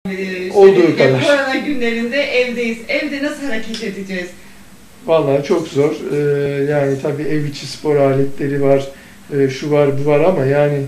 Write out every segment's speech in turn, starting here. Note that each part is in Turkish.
olduğu kadar. Korona günlerinde evdeyiz. Evde nasıl hareket edeceğiz? Vallahi çok zor. Yani tabii ev içi spor aletleri var, şu var, bu var ama yani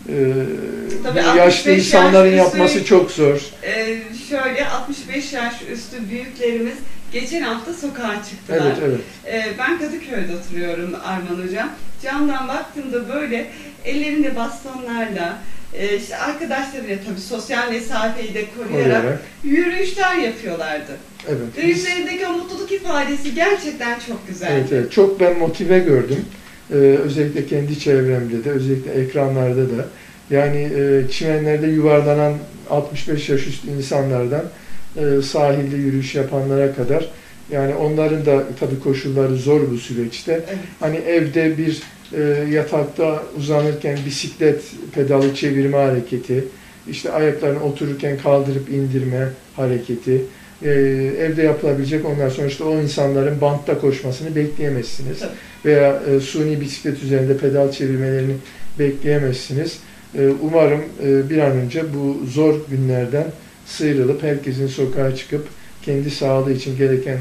bu yaşlı insanların yapması çok zor. Şöyle 65 yaş üstü büyüklerimiz geçen hafta sokağa çıktılar. Evet, evet. Ben Kadıköy'de oturuyorum Arman Hocam. Camdan baktığımda böyle ellerinde bastonlarla, işte arkadaşlarıyla tabii sosyal mesafeyi de koruyarak yürüyüşler yapıyorlardı. Evet. Ve yüzlerindeki o mutluluk ifadesi gerçekten çok güzeldi. Evet, evet. Çok ben motive gördüm. Özellikle kendi çevremde de, özellikle ekranlarda da. Yani çimenlerde yuvarlanan 65 yaş üstü insanlardan sahilde yürüyüş yapanlara kadar, yani onların da tabii koşulları zor bu süreçte. Evet. Hani evde bir yatakta uzanırken bisiklet pedalı çevirme hareketi, işte ayaklarını otururken kaldırıp indirme hareketi, evde yapılabilecek. Ondan sonra işte o insanların bantta koşmasını bekleyemezsiniz. Tabii. Veya suni bisiklet üzerinde pedal çevirmelerini bekleyemezsiniz. Umarım bir an önce bu zor günlerden sıyrılıp herkesin sokağa çıkıp kendi sağlığı için gereken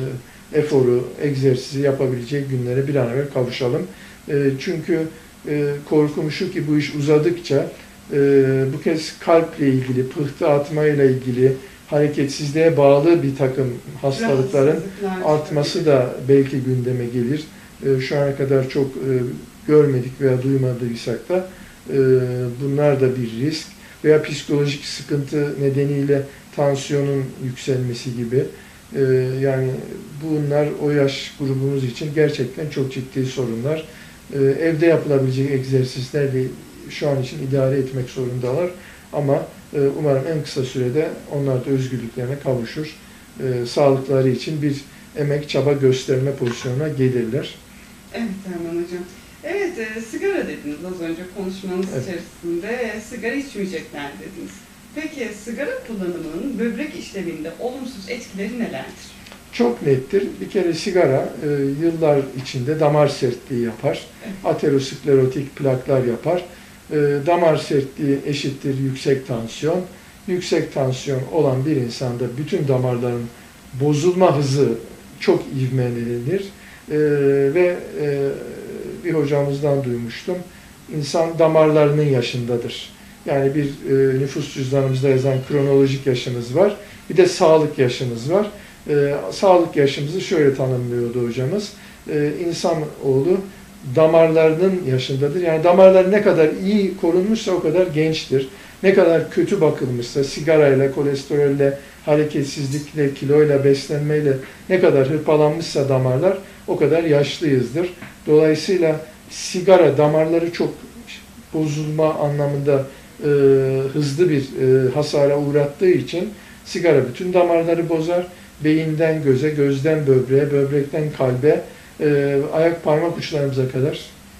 eforu, egzersizi yapabileceği günlere bir an evvel kavuşalım. Çünkü korkum şu ki bu iş uzadıkça bu kez kalple ilgili, pıhtı atmayla ilgili, hareketsizliğe bağlı bir takım hastalıkların artması da belki gündeme gelir. Şu ana kadar çok görmedik veya duymadıysak da bunlar da bir risk. Veya psikolojik sıkıntı nedeniyle tansiyonun yükselmesi gibi. Yani bunlar o yaş grubumuz için gerçekten çok ciddi sorunlar. Evde yapılabilecek egzersizlerle şu an için idare etmek zorundalar. Ama umarım en kısa sürede onlar da özgürlüklerine kavuşur. Sağlıkları için bir emek, çaba gösterme pozisyonuna gelirler. Evet Erman Hocam. Evet, sigara dediniz az önce konuşmanız içerisinde. Sigara içmeyecekler dediniz. Peki sigara kullanımının böbrek işlevinde olumsuz etkileri nelerdir? Çok nettir. Bir kere sigara yıllar içinde damar sertliği yapar. Evet. Aterosklerotik plaklar yapar. Damar sertliği eşittir yüksek tansiyon. Yüksek tansiyon olan bir insanda bütün damarların bozulma hızı çok ivmelenir. Ve bir hocamızdan duymuştum. İnsan damarlarının yaşındadır. Yani bir nüfus cüzdanımızda yazan kronolojik yaşımız var. Bir de sağlık yaşımız var. Sağlık yaşımızı şöyle tanımlıyordu hocamız. İnsanoğlu damarlarının yaşındadır. Yani damarlar ne kadar iyi korunmuşsa o kadar gençtir. Ne kadar kötü bakılmışsa, sigarayla, kolesterolle, hareketsizlikle, kiloyla, beslenmeyle ne kadar hırpalanmışsa damarlar o kadar yaşlıyızdır. Dolayısıyla sigara damarları çok bozulma anlamında hızlı bir hasara uğrattığı için sigara bütün damarları bozar. Beyinden göze, gözden böbreğe, böbrekten kalbe, ayak parmak uçlarımıza kadar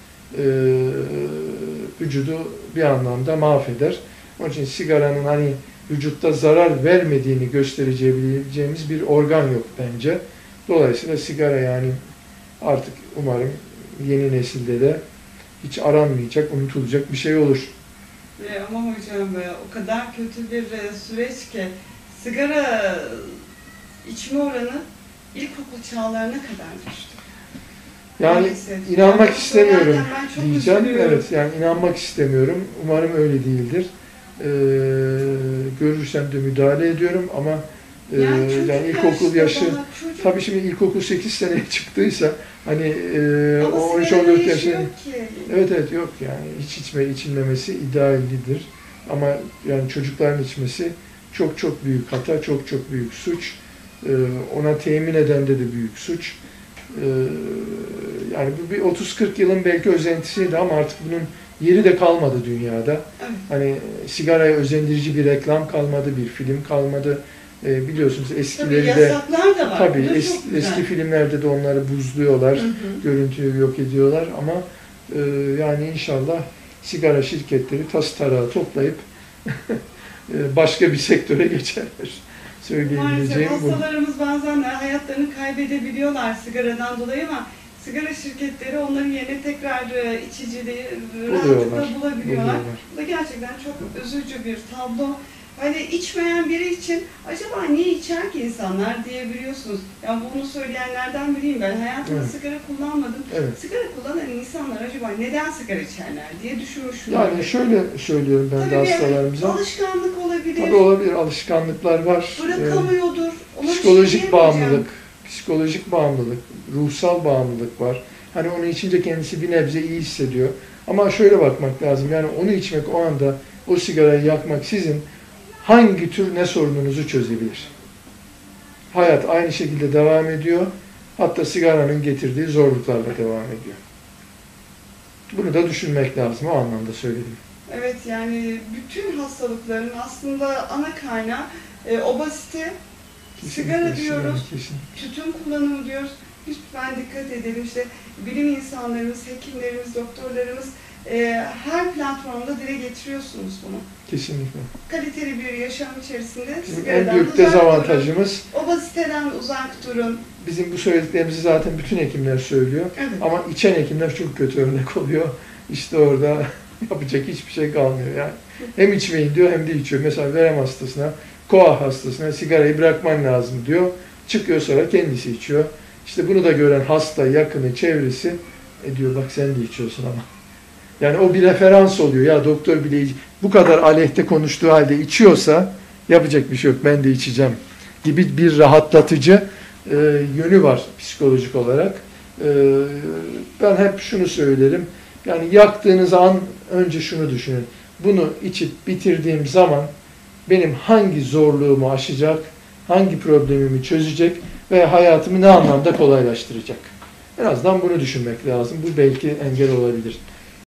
vücudu bir anlamda mahveder. Onun için sigaranın hani vücutta zarar vermediğini göstereceğimiz bir organ yok bence. Dolayısıyla sigara yani artık umarım yeni nesilde de hiç aranmayacak, unutulacak bir şey olur. Ama hocam o kadar kötü bir süreç ki sigara içme oranı ilkokul çağlarına kadar düştü. Yani maalesef. inanmak yani istemiyorum diyeceğim. üzülüyorum. Evet, yani inanmak istemiyorum. Umarım öyle değildir. Görürsem de müdahale ediyorum ama yani ilkokul yaşı, tabii şimdi ilkokul 8 seneye çıktıysa hani o 13-14 yaşında, evet yok yani hiç içilmemesi ideallidir. Ama yani çocukların içmesi çok büyük hata, çok büyük suç. Ona temin eden de büyük suç. Yani bu bir 30-40 yılın belki özentisiydi ama artık bunun yeri de kalmadı dünyada. Evet. Hani sigaraya özendirici bir reklam kalmadı, bir film kalmadı. Biliyorsunuz eskileri tabii, de yasaklar da var. tabii eski filmlerde de onları buzluyorlar, görüntüyü yok ediyorlar ama yani inşallah sigara şirketleri tas tarağı toplayıp başka bir sektöre geçerler. Maalesef hastalarımız bazen hayatlarını kaybedebiliyorlar sigaradan dolayı ama sigara şirketleri onların yerine tekrar içiciliği rahatlıkla bulabiliyorlar. Bu da gerçekten çok üzücü bir tablo. Hani içmeyen biri için acaba niye içer ki insanlar diyebiliyorsunuz. Yani bunu söyleyenlerden biriyim ben. Hayatımda Evet. sigara kullanmadım. Evet. Sigara kullanan insanlar acaba neden sigara içerler diye düşünmüşüm. Yani şöyle söylüyorum ben de Tabii bir hastalarımıza. alışkanlık olabilir, Tabii olabilir, alışkanlıklar var. bırakamıyordur. Ona bir şey Psikolojik diyemeyeceğim. bağımlılık, ruhsal bağımlılık var. Hani onu içince kendisi bir nebze iyi hissediyor. Ama şöyle bakmak lazım. Yani onu içmek o anda, o sigarayı yakmak sizin hangi tür ne sorununuzu çözebilir? Hayat aynı şekilde devam ediyor. Hatta sigaranın getirdiği zorluklarla devam ediyor. Bunu da düşünmek lazım. O anlamda söyledim. Evet, yani bütün hastalıkların aslında ana kaynağı obezite, sigara diyoruz, tütün kullanımı diyoruz. Lütfen dikkat edelim. İşte bilim insanlarımız, hekimlerimiz, doktorlarımız her platformda dile getiriyorsunuz bunu. Kesinlikle. Kaliteli bir yaşam içerisinde Bizim sigaradan en büyük uzak durun, dezavantajımız, obeziteden uzak durun. bizim bu söylediklerimizi zaten bütün hekimler söylüyor. Evet. Ama içen hekimler çok kötü örnek oluyor. İşte orada yapacak hiçbir şey kalmıyor yani. Hem içmeyin diyor hem de içiyor. Mesela verem hastasına, koa hastasına sigarayı bırakman lazım diyor. Çıkıyor sonra kendisi içiyor. İşte bunu da gören hasta, yakını, çevresi diyor bak sen de içiyorsun ama. Yani o bir referans oluyor. Ya doktor bile bu kadar aleyhte konuştuğu halde içiyorsa yapacak bir şey yok ben de içeceğim gibi bir rahatlatıcı yönü var psikolojik olarak. Ben hep şunu söylerim. Yani yaktığınız an önce şunu düşünün. Bunu içip bitirdiğim zaman benim hangi zorluğumu aşacak, hangi problemimi çözecek ve hayatımı ne anlamda kolaylaştıracak. En azından bunu düşünmek lazım. Bu belki engel olabilir.